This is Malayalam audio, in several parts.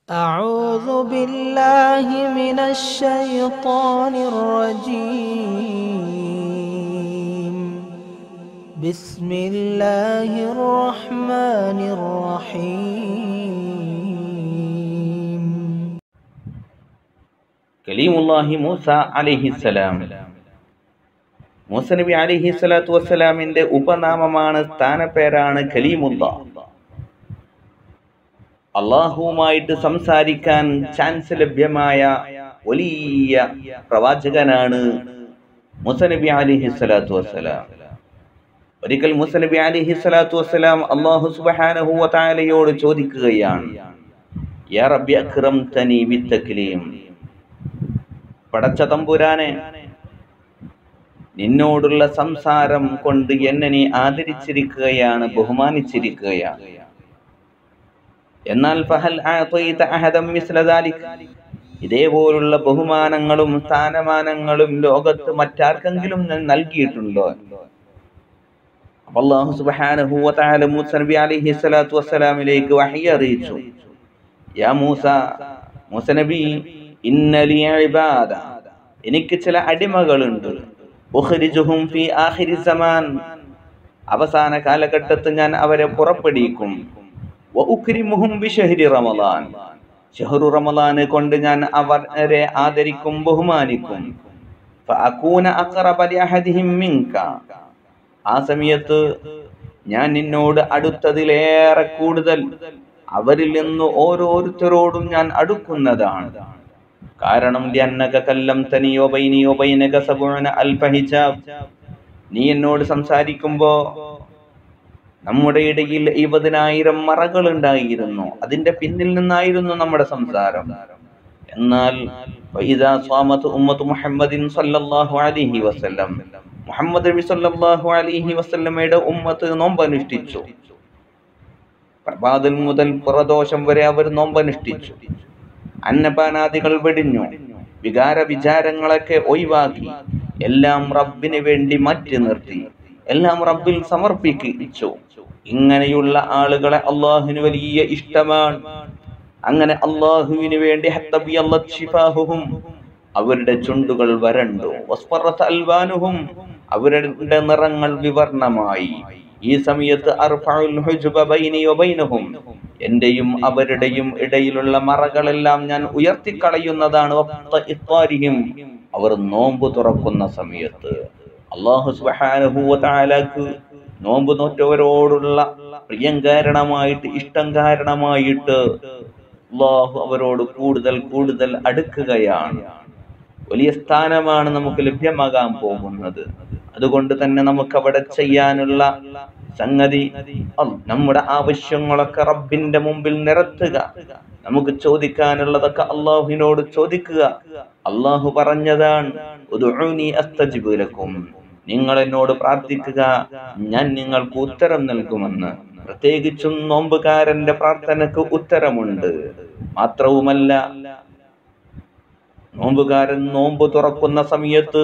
أعوذ بالله من الشيطان الرجيم بسم الله الرحمن الرحيم കലീമുല്ലാഹി മൂസ അലൈഹിസ്സലാം. മൂസ നബി അലൈഹിസ്സലാത്തു വസ്സലാമിന്റെ ഉപനാമമാണ്, സ്ഥാനപ്പേരാണ് കലീമുല്ലാഹ്. അള്ളാഹുവുമായിട്ട് സംസാരിക്കാൻ ചാൻസ് ലഭ്യമായ വലിയ പ്രവാചകനാണ് മൂസ നബി അലൈഹിസ്സലാത്തു വസ്സലാം. ഒരിക്കൽ മൂസ നബി അലൈഹിസ്സലാത്തു വസ്സലാം അല്ലാഹു സുബ്ഹാനഹു വ തആലയോട് ചോദിക്കുകയാണ്, യാ റബ്ബി അക്രംതനി ബിത്തക്ലീം, പടച്ച തമ്പുരാനെ, നിന്നോടുള്ള സംസാരം കൊണ്ട് എന്നെ നീ ആദരിച്ചിരിക്കുകയാണ്, ബഹുമാനിച്ചിരിക്കുകയാണ്. എന്നാൽ ഫഹൽ അഅതൈത അഹദൻ മിസ്ല ദാലിക, ഇതേപോലുള്ള ബഹുമാനങ്ങളും സ്ഥാനമാനങ്ങളും ലോകത്ത് മറ്റാർക്കെങ്കിലും ഞാൻ നൽകിയിട്ടുണ്ടോ? അല്ലാഹു സുബ്ഹാനഹു വ തആല മൂസ നബി അലൈഹിസ്സലാത്തു വസ്സലാമിലേക്ക് വഹി അറിയിച്ചു, യാ മൂസ, മൂസ നബി, ഇന്ന ലി ഇബാദ, എനിക്ക് ചില അടിമകളുണ്ട്. ഉഖ്രിജുഹും ഫീ ആഖിരി സമാൻ, അവസാന കാലഘട്ടത്തിൽ ഞാൻ അവരെ പുറപ്പെടുവിക്കും. വ ഉക്രിമുഹും ബിശഹ്രി റമളാൻ, ശഹ്റു റമളാൻ കൊണ്ട് ഞാൻ അവരെ ആദരിക്കും, ബഹുമാനിക്കും. ഫഅകൂന അഖറബ ലിഅഹദിഹിം മിൻക, ആ സമയത്ത് ഞാൻ നിന്നോട് അടുത്തതിലേറെ കൂടുതൽ അവരിൽ നിന്ന് ഓരോരുത്തരോടും ഞാൻ അടുക്കുന്നതാണ്. കാരണം ലിഅന്നക കല്ലംതനി വബൈനി വബൈനക സബഉന അൽഫ ഹിജാബ്, നീ എന്നോട് സംസാരിക്കുമ്പോ നമ്മുടെ ഇടയിൽ 70,000 മറകൾ ഉണ്ടായിരുന്നു, അതിന്റെ പിന്നിൽ നിന്നായിരുന്നു നമ്മുടെ സംസാരം. എന്നാൽ ഫഇദാ സ്വാമത് ഉമ്മത്തു മുഹമ്മദിൻ സല്ലല്ലാഹു അലൈഹി വസല്ലം, മുഹമ്മദ് നബി സല്ലല്ലാഹു അലൈഹി വസല്ലമയുടെ ഉമ്മത്ത് നോമ്പനുഷ്ഠിച്ചു. പ്രഭാതം മുതൽ പുറദോഷം വരെ അവർ നോമ്പനുഷ്ഠിച്ചു. അന്നപാനാദികൾ വെടിഞ്ഞു, വികാര വിചാരങ്ങളൊക്കെ ഒഴിവാക്കി, എല്ലാം റബ്ബിന് വേണ്ടി മാറ്റി നിർത്തി, എല്ലാം റബ്ബിൽ സമർപ്പിച്ചു. ഇങ്ങനെയുള്ള ആളുകളെ അള്ളാഹുവിന് വലിയ ഇഷ്ടമാണ്. അങ്ങനെ അള്ളാഹുവിന് വേണ്ടി ഹത്തബിയല്ലത് ശിഫാഹുഹും, അവരുടെ ചുണ്ടുകൾ വരണ്ടു. വസ്ഫറത് അൽവാനുഹും, അവരുടെ നിറങ്ങൾ വിവർണമായി. ഈ സമയത്ത് അർഫഉൽ ഹുജ്ബ ബൈനി വബൈനഹും, എന്റെയും അവരുടെയും ഇടയിലുള്ള മറകളെല്ലാം ഞാൻ ഉയർത്തിക്കളയുന്നതാണ്. ഇഫ്താരിഹിം, അവർ നോമ്പ് തുറക്കുന്ന സമയത്ത്. അല്ലാഹു സുബ്ഹാനഹു വ തആലക്ക് നോമ്പ് നോറ്റവരോടുള്ള പ്രിയം കാരണമായിട്ട്, ഇഷ്ടം കാരണമായിട്ട് അല്ലാഹു അവരോട് കൂടുതൽ കൂടുതൽ അടുക്കുകയാണ്. വലിയ സ്ഥാനമാണ് നമുക്ക് ലഭ്യമാകാൻ പോകുന്നത്. അതുകൊണ്ട് തന്നെ നമുക്ക് അവിടെ ചെയ്യാനുള്ള സംഗതി, നമ്മുടെ ആവശ്യങ്ങളൊക്കെ റബ്ബിന്റെ മുമ്പിൽ നിരത്തുക. നമുക്ക് ചോദിക്കാനുള്ളതൊക്കെ അള്ളാഹുവിനോട് ചോദിക്കുക. അള്ളാഹു പറഞ്ഞതാണ്, ഉദ്ഉനി അസ്തജിബ് ലക്കും, നിങ്ങൾ എന്നോട് പ്രാർത്ഥിക്കുക, ഞാൻ നിങ്ങൾക്ക് ഉത്തരം നൽകുമെന്ന്. പ്രത്യേകിച്ചും നോമ്പുകാരന്റെ പ്രാർത്ഥനക്ക് ഉത്തരമുണ്ട്. മാത്രവുമല്ല, നോമ്പുകാരൻ നോമ്പ് തുറക്കുന്ന സമയത്ത്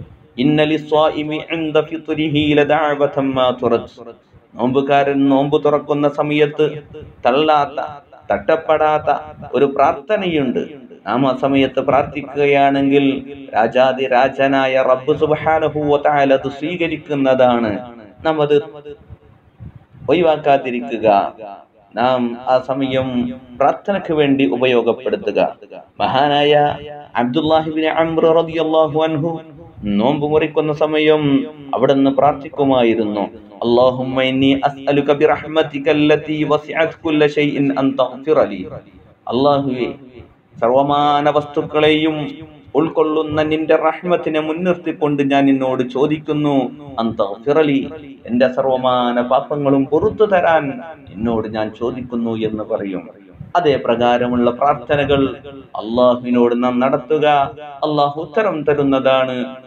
നോമ്പുകാരൻ നോമ്പ് തുറക്കുന്ന സമയത്ത് തള്ളാത്ത, തട്ടപ്പെടാത്ത ഒരു പ്രാർത്ഥനയുണ്ട്. നാം ആ സമയത്ത് പ്രാർത്ഥിക്കുകയാണെങ്കിൽ രാജാതിരാജനായ റബ്ബ് സുബ്ഹാനഹു വ തആല അത് സ്വീകരിക്കുന്നതാണ്. നാം അത് ഒഴിവാക്കാതിരിക്കുക. നാം ആ സമയം പ്രാർത്ഥനയ്ക്ക് വേണ്ടി ഉപയോഗപ്പെടുത്തുക. മഹാനായ അബ്ദുല്ലാഹി ഇബ്നു അംർ റളിയല്ലാഹു അൻഹു നോമ്പ് മുറിക്കുന്ന സമയം അവിടുന്ന് പ്രാർത്ഥിക്കുമായിരുന്നു, അല്ലാഹുമ്മ ഇന്നി അസ്അലുക ബിറഹ്മതിക അല്ലതി വസിഅത് കുല്ല ഷൈഇൻ അൻ തഗ്ഫിറ ലി, അല്ലാഹുവേ, സർവമാന വസ്തുക്കളെയും ഉൾക്കൊള്ളുന്ന നിന്റെ റഹ്മത്തിനെ മുൻനിർത്തിക്കൊണ്ട് ഞാൻ നിന്നോട് ചോദിക്കുന്നു, അൻ തഗ്ഫിറ ലി, എന്റെ സർവമാന പാപങ്ങളും പുറത്തു തരാൻ നിന്നോട് ഞാൻ ചോദിക്കുന്നു എന്ന് പറയും. അതേ പ്രകാരമുള്ള പ്രാർത്ഥനകൾ അള്ളാഹുവിനോട് നാം നടത്തുക. അള്ളാഹു ഉത്തരം തരുന്നതാണ്.